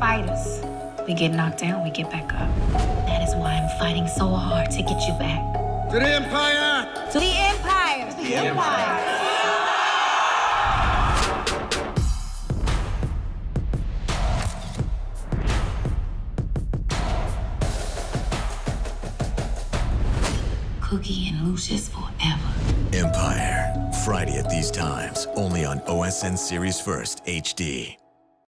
fighters. We get knocked down, we get back up. That is why I'm fighting so hard to get you back. To the Empire! To the Empire! The Empire! Cookie and Lucius forever. Empire. Friday at these times. Only on OSN Series First HD.